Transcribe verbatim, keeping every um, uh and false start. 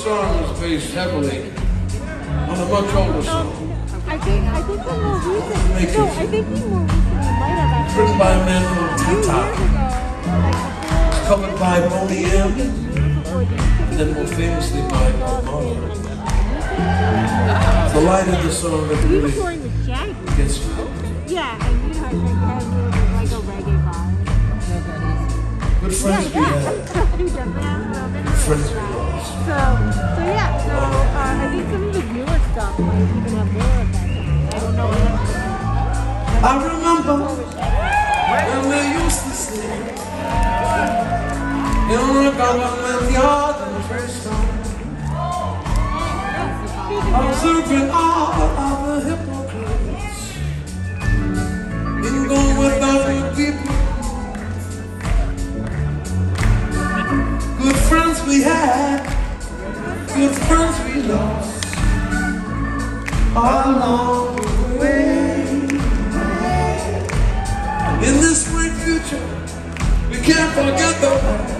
song was based heavily on a much older song. I think I think the more recent. No, I think the more recent might have actually. Written by a man called Tata. Covered by Boney M. And then more famously by Bob Marley. The light of the song that really gets you. Yeah, and you know, it has a little bit like a reggae vibe. Good friends we had. Good friends we lost. So, so yeah, so uh, I think some of the newer stuff might even have more of that. I don't know what I remember when we used to sing in the government yard in the first time, observing all of the hypocrites in going without good people. Good friends we had, good friends we lost all along the way. In this great future, we can't forget the past.